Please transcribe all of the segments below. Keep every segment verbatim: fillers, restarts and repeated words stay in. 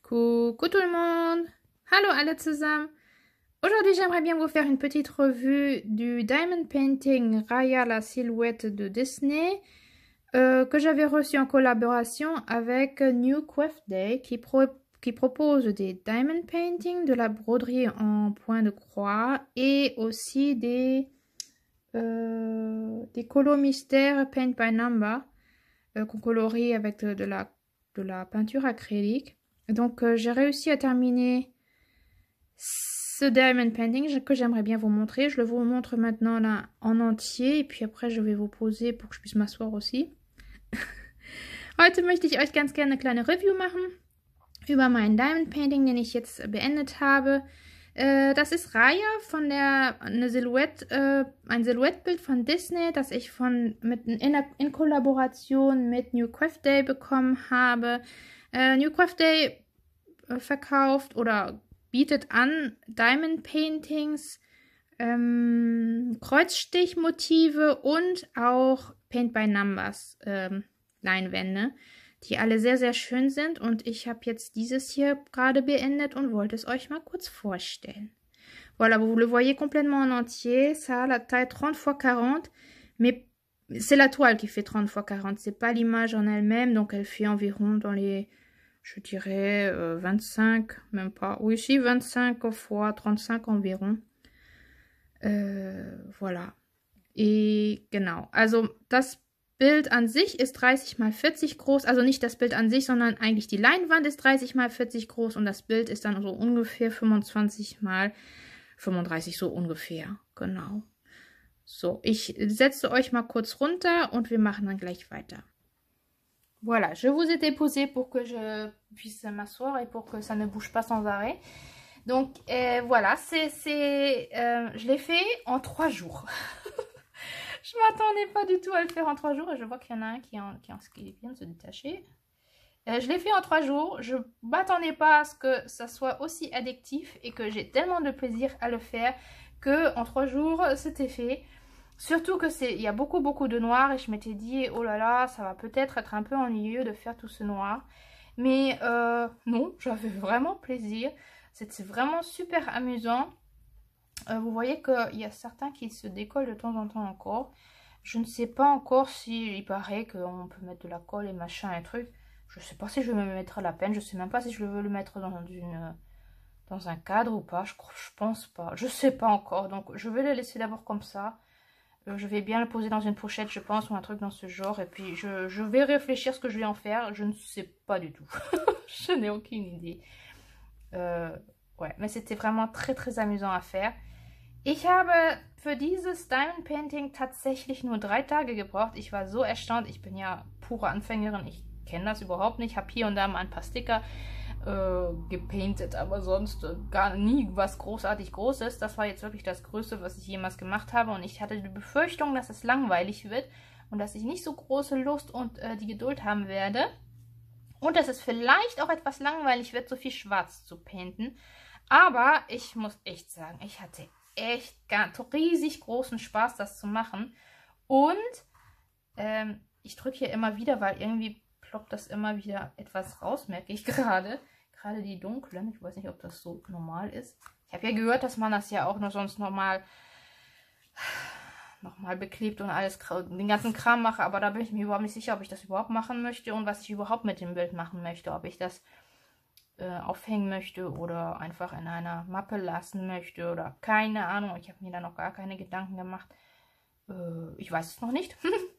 Coucou tout le monde! Hallo alle zusammen! Aujourd'hui, j'aimerais bien vous faire une petite revue du Diamond Painting Raya la Silhouette de Disney euh, que j'avais reçu en collaboration avec New Craft Day qui, pro qui propose des Diamond Painting, de la broderie en point de croix et aussi des, euh, des colos mystères Paint by Number euh, qu'on colorie avec de, de, la, de la peinture acrylique. Donc euh, j'ai réussi à terminer ce Diamond Painting que j'aimerais bien vous montrer. Je le vous montre maintenant là en entier et puis après je vais vous poser pour que je puisse m'asseoir aussi. Heute möchte ich euch ganz gerne eine kleine Review machen über mein Diamond Painting, den ich jetzt beendet habe. Äh, das ist Raya von der eine Silhouette, äh, ein Silhouettebild von Disney, das ich von mit in, in Kollaboration mit New Craft Day bekommen habe. Äh, New Craft Day äh, verkauft oder bietet an Diamond Paintings, ähm, Kreuzstichmotive und auch Paint by Numbers ähm, Leinwände, die alle sehr, sehr schön sind. Und ich habe jetzt dieses hier gerade beendet und wollte es euch mal kurz vorstellen. Voilà, vous le voyez complètement en entier. Ça a la taille trente par quarante, mais c'est la toile qui fait trente par quarante. C'est pas l'image en elle-même, donc elle fait environ dans les, je dirais, euh, vingt-cinq, même pas. Oui, si, vingt-cinq fois trente-cinq environ. Äh, voilà. Et genau, also das Bild an sich ist dreißig mal vierzig groß, also nicht das Bild an sich, sondern eigentlich die Leinwand ist dreißig mal vierzig groß und das Bild ist dann so ungefähr fünfundzwanzig mal fünfunddreißig, so ungefähr, genau. So, ich setze euch mal kurz runter und wir machen dann gleich weiter. Voilà, je vous ai déposé pour que je puisse m'asseoir et pour que ça ne bouge pas sans arrêt. Donc euh, voilà, c'est, c'est, euh, je l'ai fait en trois jours. Je m'attendais pas du tout à le faire en trois jours et je vois qu'il y en a un qui, en, qui, en, qui vient de se détacher. Euh, je l'ai fait en trois jours. Je m'attendais pas à ce que ça soit aussi addictif et que j'ai tellement de plaisir à le faire que en trois jours c'était fait. Surtout que c'est, il y a beaucoup beaucoup de noir et je m'étais dit oh là là, ça va peut-être être un peu ennuyeux de faire tout ce noir. Mais euh, non, j'avais vraiment plaisir. C'était vraiment super amusant. Euh, vous voyez qu'il y a certains qui se décollent de temps en temps encore. Je ne sais pas encore si il paraît qu'on peut mettre de la colle et machin et trucs. Je ne sais pas si je vais me mettre à la peine. Je ne sais même pas si je veux le mettre dans, une, dans un cadre ou pas. Je, je pense pas. Je ne sais pas encore. Donc je vais le laisser d'abord comme ça. Euh, je vais bien le poser dans une pochette, je pense, ou un truc dans ce genre. Et puis je, je vais réfléchir ce que je vais en faire. Je ne sais pas du tout. Je n'ai aucune idée. Euh, ouais, mais c'était vraiment très très amusant à faire. Ich habe für dieses Diamond Painting tatsächlich nur drei Tage gebraucht. Ich war so erstaunt. Ich bin ja pure Anfängerin. Ich kenne das überhaupt nicht. Ich habe hier und da mal ein paar Sticker äh, gepaintet, aber sonst äh, gar nie was großartig Großes. Das war jetzt wirklich das Größte, was ich jemals gemacht habe. Und ich hatte die Befürchtung, dass es langweilig wird und dass ich nicht so große Lust und äh, die Geduld haben werde. Und dass es vielleicht auch etwas langweilig wird, so viel schwarz zu painten. Aber ich muss echt sagen, ich hatte echt ganz, riesig großen Spaß, das zu machen. Und ähm, ich drücke hier immer wieder, weil irgendwie ploppt das immer wieder etwas raus, merke ich gerade. Gerade die dunklen. Ich weiß nicht, ob das so normal ist. Ich habe ja gehört, dass man das ja auch noch sonst normal nochmal beklebt und alles, den ganzen Kram mache. Aber da bin ich mir überhaupt nicht sicher, ob ich das überhaupt machen möchte und was ich überhaupt mit dem Bild machen möchte. Ob ich das Äh, aufhängen möchte oder einfach in einer Mappe lassen möchte oder keine Ahnung. Ich habe mir da noch gar keine Gedanken gemacht. Äh, ich weiß es noch nicht.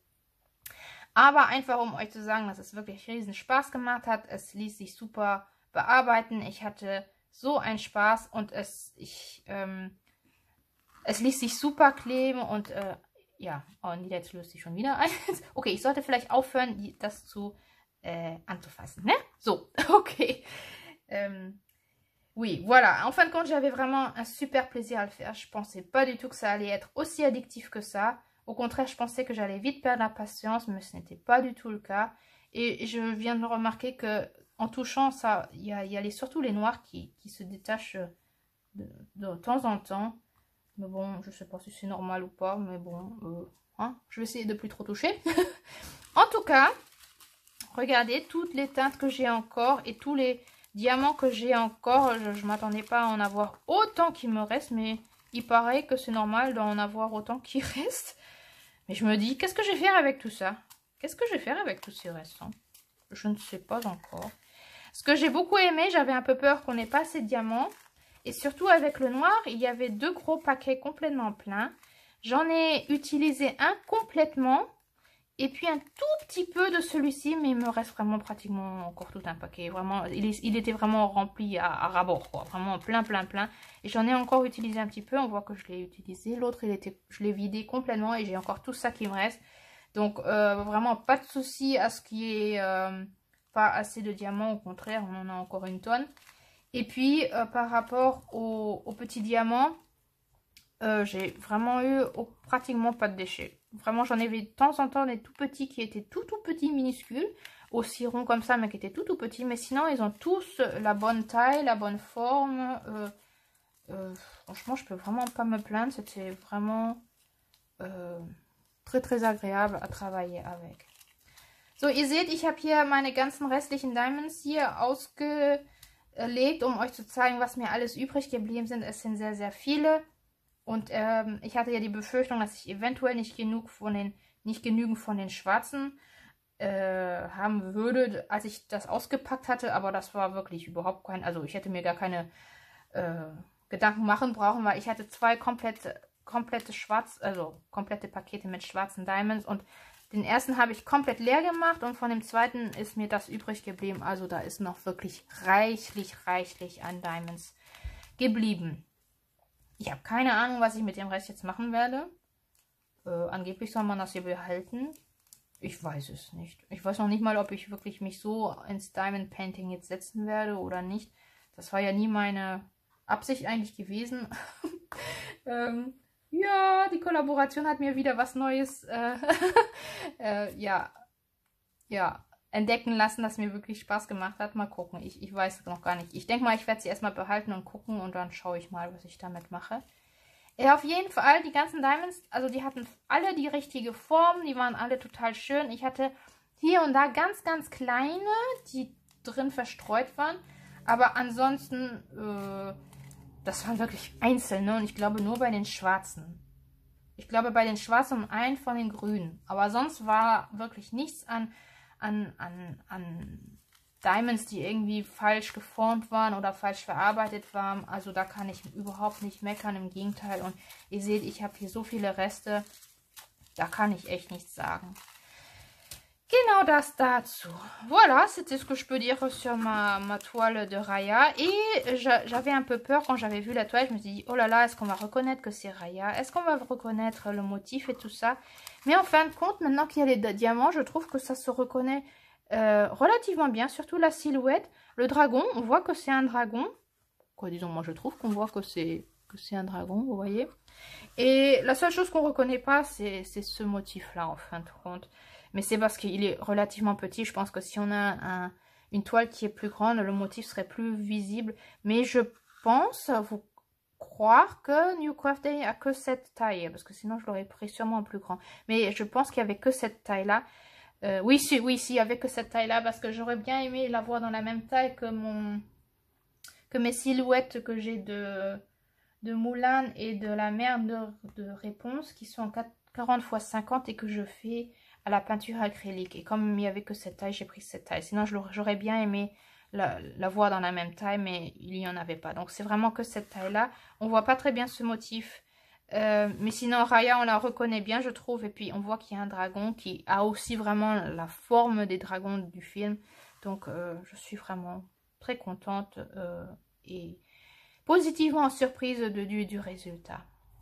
Aber einfach, um euch zu sagen, dass es wirklich riesen Spaß gemacht hat. Es ließ sich super bearbeiten. Ich hatte so einen Spaß und es, ich, ähm, es ließ sich super kleben und äh, ja, oh, jetzt löst sich schon wieder ein. Okay, ich sollte vielleicht aufhören, die, das zu äh, anzufassen, ne? So, okay. Euh, oui, voilà. En fin de compte, j'avais vraiment un super plaisir à le faire. Je pensais pas du tout que ça allait être aussi addictif que ça. Au contraire, je pensais que j'allais vite perdre la patience, mais ce n'était pas du tout le cas. Et je viens de remarquer que en touchant ça, il y a, y a les, surtout les noirs qui, qui se détachent de, de temps en temps. Mais bon, je sais pas si c'est normal ou pas, mais bon, euh, hein, je vais essayer de plus trop toucher. En tout cas, regardez toutes les teintes que j'ai encore et tous les diamants que j'ai encore. Je ne m'attendais pas à en avoir autant qu'il me reste, mais il paraît que c'est normal d'en avoir autant qu'il reste. Mais je me dis, qu'est-ce que je vais faire avec tout ça? Qu'est-ce que je vais faire avec tous ces restants? Je ne sais pas encore. Ce que j'ai beaucoup aimé, j'avais un peu peur qu'on n'ait pas assez de diamants. Et surtout avec le noir, il y avait deux gros paquets complètement pleins. J'en ai utilisé un complètement. Et puis un tout petit peu de celui-ci, mais il me reste vraiment pratiquement encore tout un paquet. Vraiment, il, est, il était vraiment rempli à, à ras-bord, quoi. Vraiment plein, plein, plein. Et j'en ai encore utilisé un petit peu. On voit que je l'ai utilisé. L'autre, il était, je l'ai vidé complètement et j'ai encore tout ça qui me reste. Donc, euh, vraiment pas de souci à ce qu'il y ait euh, pas assez de diamants. Au contraire, on en a encore une tonne. Et puis, euh, par rapport aux, aux petits diamants, euh, j'ai vraiment eu oh, pratiquement pas de déchets. Vraiment, j'en avais de temps en temps des tout petits qui étaient tout tout petits, minuscules, aussi ronds comme ça, mais qui étaient tout tout petits. Mais sinon, ils ont tous la bonne taille, la bonne forme. Euh, euh, franchement, je peux vraiment pas me plaindre. C'était vraiment äh, très très agréable à travailler avec. So, ihr seht, ich habe hier meine ganzen restlichen Diamonds hier ausgelegt, um euch zu zeigen, was mir alles übrig geblieben sind. Es sind sehr, sehr viele. Und ähm, ich hatte ja die Befürchtung, dass ich eventuell nicht genug von den, nicht genügend von den Schwarzen äh, haben würde, als ich das ausgepackt hatte. Aber das war wirklich überhaupt kein, also ich hätte mir gar keine äh, Gedanken machen brauchen, weil ich hatte zwei komplette, komplette schwarz, also komplette Pakete mit schwarzen Diamonds und den ersten habe ich komplett leer gemacht und von dem zweiten ist mir das übrig geblieben. Also da ist noch wirklich reichlich, reichlich an Diamonds geblieben. Ich habe keine Ahnung, was ich mit dem Rest jetzt machen werde. Äh, angeblich soll man das hier behalten. Ich weiß es nicht. Ich weiß noch nicht mal, ob ich wirklich mich so ins Diamond Painting jetzt setzen werde oder nicht. Das war ja nie meine Absicht eigentlich gewesen. ähm, ja, die Kollaboration hat mir wieder was Neues äh, äh, ja, ja, entdecken lassen, das mir wirklich Spaß gemacht hat. Mal gucken. Ich, ich weiß noch gar nicht. Ich denke mal, ich werde sie erstmal behalten und gucken und dann schaue ich mal, was ich damit mache. Ja, auf jeden Fall, die ganzen Diamonds, also die hatten alle die richtige Form, die waren alle total schön. Ich hatte hier und da ganz, ganz kleine, die drin verstreut waren. Aber ansonsten, äh, das waren wirklich einzelne und ich glaube nur bei den Schwarzen. Ich glaube bei den Schwarzen und einen von den Grünen. Aber sonst war wirklich nichts an... An, an, an Diamonds, die irgendwie falsch geformt waren oder falsch verarbeitet waren. Also da kann ich überhaupt nicht meckern, im Gegenteil. Und ihr seht, ich habe hier so viele Reste, da kann ich echt nichts sagen. Genau das dazu. Voilà, c'était ce que je peux dire sur ma, ma toile de Raya. Et j'avais un peu peur quand j'avais vu la toile. Je me suis dit, oh là là, est-ce qu'on va reconnaître que c'est Raya? Est-ce qu'on va reconnaître le motif et tout ça? Mais en fin de compte, maintenant qu'il y a les diamants, je trouve que ça se reconnaît euh, relativement bien. Surtout la silhouette. Le dragon, on voit que c'est un dragon. Quoi, disons, moi je trouve qu'on voit que c'est que c'est un dragon, vous voyez. Et la seule chose qu'on ne reconnaît pas, c'est ce motif-là, en fin de compte. Mais c'est parce qu'il est relativement petit. Je pense que si on a un, une toile qui est plus grande, le motif serait plus visible. Mais je pense vous croire que Newcraft Day a que cette taille. Parce que sinon, je l'aurais pris sûrement en plus grand. Mais je pense qu'il n'y avait que cette taille-là. Euh, oui, si, oui, si, il n'y avait que cette taille-là. Parce que j'aurais bien aimé l'avoir dans la même taille que, mon, que mes silhouettes que j'ai de, de Moulin et de la mère de, de Réponse. Qui sont en quarante par cinquante et que je fais... à la peinture acrylique. Et comme il n'y avait que cette taille, j'ai pris cette taille. Sinon, j'aurais bien aimé la, la voir dans la même taille, mais il n'y en avait pas. Donc, c'est vraiment que cette taille-là. On voit pas très bien ce motif. Euh, mais sinon, Raya, on la reconnaît bien, je trouve. Et puis, on voit qu'il y a un dragon qui a aussi vraiment la forme des dragons du film. Donc, euh, je suis vraiment très contente euh, et positivement surprise de, du, du résultat.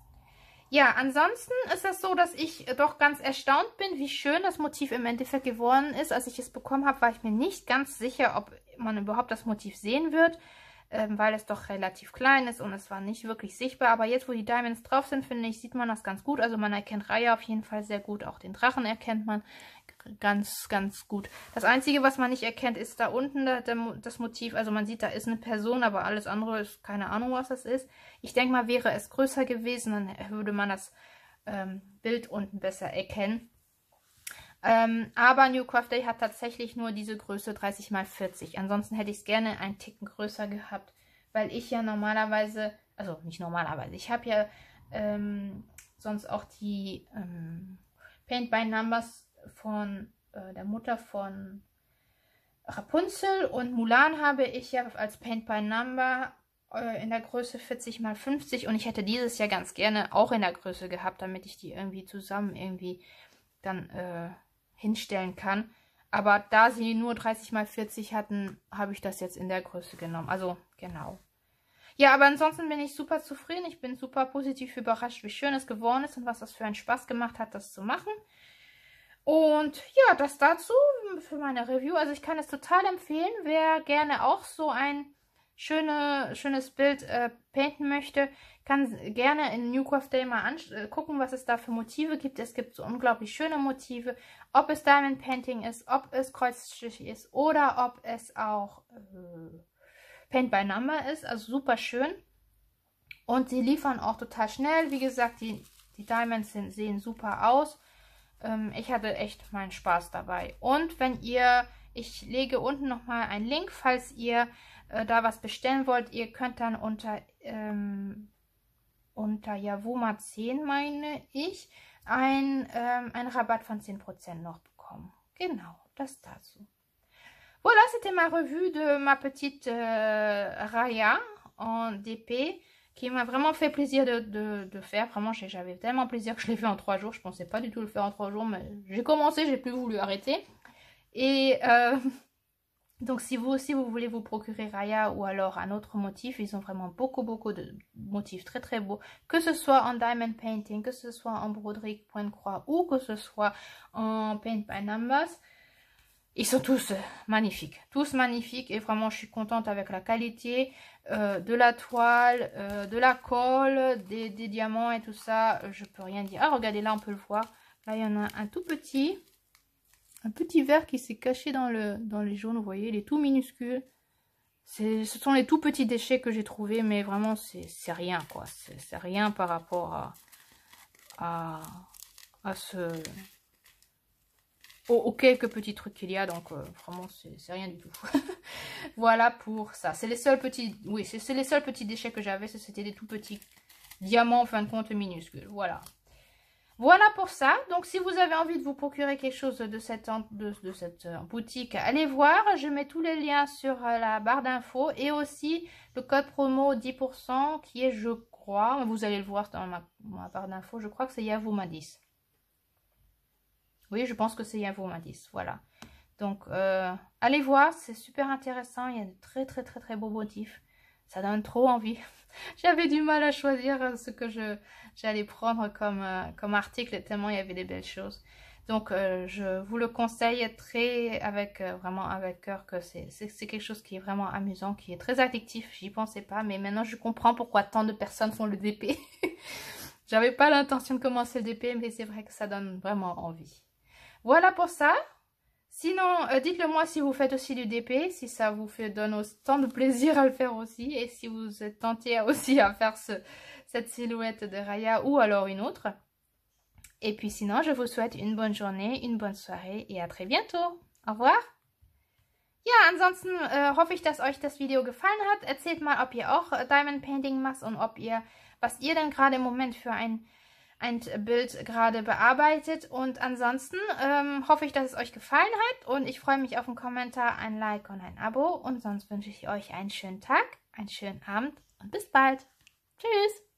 Ja, ansonsten ist das so, dass ich doch ganz erstaunt bin, wie schön das Motiv im Endeffekt geworden ist. Als ich es bekommen habe, war ich mir nicht ganz sicher, ob man überhaupt das Motiv sehen wird, ähm, weil es doch relativ klein ist und es war nicht wirklich sichtbar. Aber jetzt, wo die Diamonds drauf sind, finde ich, sieht man das ganz gut. Also man erkennt Raya auf jeden Fall sehr gut, auch den Drachen erkennt man ganz, ganz gut. Das Einzige, was man nicht erkennt, ist da unten da, der, das Motiv. Also man sieht, da ist eine Person, aber alles andere ist keine Ahnung, was das ist. Ich denke mal, wäre es größer gewesen, dann würde man das ähm, Bild unten besser erkennen. Ähm, aber New Craft Day hat tatsächlich nur diese Größe dreißig mal vierzig. Ansonsten hätte ich es gerne einen Ticken größer gehabt, weil ich ja normalerweise, also nicht normalerweise, ich habe ja ähm, sonst auch die ähm, Paint by Numbers von äh, der Mutter von Rapunzel und Mulan habe ich ja als Paint by Number äh, in der Größe vierzig mal fünfzig und ich hätte dieses ja ganz gerne auch in der Größe gehabt, damit ich die irgendwie zusammen irgendwie dann äh, hinstellen kann. Aber da sie nur dreißig mal vierzig hatten, habe ich das jetzt in der Größe genommen. Also, genau. Ja, aber ansonsten bin ich super zufrieden. Ich bin super positiv überrascht, wie schön es geworden ist und was das für einen Spaß gemacht hat, das zu machen. Und ja, das dazu für meine Review. Also ich kann es total empfehlen, wer gerne auch so ein schöne, schönes Bild äh, painten möchte, kann gerne in New Craft Day mal äh, gucken, was es da für Motive gibt. Es gibt so unglaublich schöne Motive, ob es Diamond Painting ist, ob es Kreuzstich ist oder ob es auch äh, Paint by Number ist. Also super schön. Und sie liefern auch total schnell. Wie gesagt, die, die Diamonds sind, sehen super aus. Ähm, ich hatte echt meinen Spaß dabei. Und wenn ihr, ich lege unten nochmal einen Link, falls ihr äh, da was bestellen wollt. Ihr könnt dann unter, ähm, unter Yavuma zehn, meine ich, ein, ähm, einen Rabatt von zehn Prozent noch bekommen. Genau, das dazu. Voilà, c'était ma revue de ma petite euh, Raya en D P qui m'a vraiment fait plaisir de, de, de faire. Vraiment, j'avais tellement plaisir que je l'ai fait en trois jours. Je pensais pas du tout le faire en trois jours, mais j'ai commencé, j'ai plus voulu arrêter. Et euh, donc, si vous aussi, vous voulez vous procurer Raya ou alors un autre motif, ils ont vraiment beaucoup, beaucoup de motifs très, très beaux. Que ce soit en diamond painting, que ce soit en broderie point de croix ou que ce soit en paint by numbers. Ils sont tous magnifiques, tous magnifiques et vraiment je suis contente avec la qualité euh, de la toile, euh, de la colle, des, des diamants et tout ça, je peux rien dire. Ah regardez là on peut le voir, là il y en a un tout petit, un petit vert qui s'est caché dans, le, dans les jaunes, vous voyez, il est tout minuscule. Ce sont les tout petits déchets que j'ai trouvés mais vraiment c'est rien quoi, c'est rien par rapport à, à, à ce... Aux, aux quelques petits trucs qu'il y a, donc euh, vraiment c'est rien du tout. Voilà pour ça. C'est les seuls petits, oui, c'est les seuls petits déchets que j'avais, c'était des tout petits diamants en fin de compte minuscules. Voilà. Voilà pour ça. Donc si vous avez envie de vous procurer quelque chose de cette, de, de cette boutique, allez voir. Je mets tous les liens sur la barre d'infos et aussi le code promo dix pour cent qui est, je crois, vous allez le voir dans ma, ma barre d'infos, je crois que c'est Yavuma dix. Oui, je pense que c'est Yavuma dix, voilà. Donc, euh, allez voir, c'est super intéressant. Il y a de très, très, très, très beaux motifs. Ça donne trop envie. J'avais du mal à choisir ce que je j'allais prendre comme, euh, comme article, tellement il y avait des belles choses. Donc, euh, je vous le conseille très, avec euh, vraiment avec cœur, que c'est quelque chose qui est vraiment amusant, qui est très addictif. J'y pensais pas, mais maintenant je comprends pourquoi tant de personnes font le D P. J'avais pas l'intention de commencer le D P, mais c'est vrai que ça donne vraiment envie. Voilà pour ça. Sinon, euh, dites-le moi si vous faites aussi du D P, si ça vous fait donne autant de plaisir à le faire aussi. Et si vous êtes tenté aussi à faire ce, cette silhouette de Raya ou alors une autre. Et puis sinon, je vous souhaite une bonne journée, une bonne soirée et à très bientôt. Au revoir. Ja, ansonsten äh, hoffe ich, dass euch das Video gefallen hat. Erzählt mal, ob ihr auch äh, Diamond Painting macht und ob ihr, was ihr denn gerade im Moment für ein... ein Bild gerade bearbeitet. Und ansonsten ähm, hoffe ich, dass es euch gefallen hat und ich freue mich auf einen Kommentar, ein Like und ein Abo und sonst wünsche ich euch einen schönen Tag, einen schönen Abend und bis bald. Tschüss!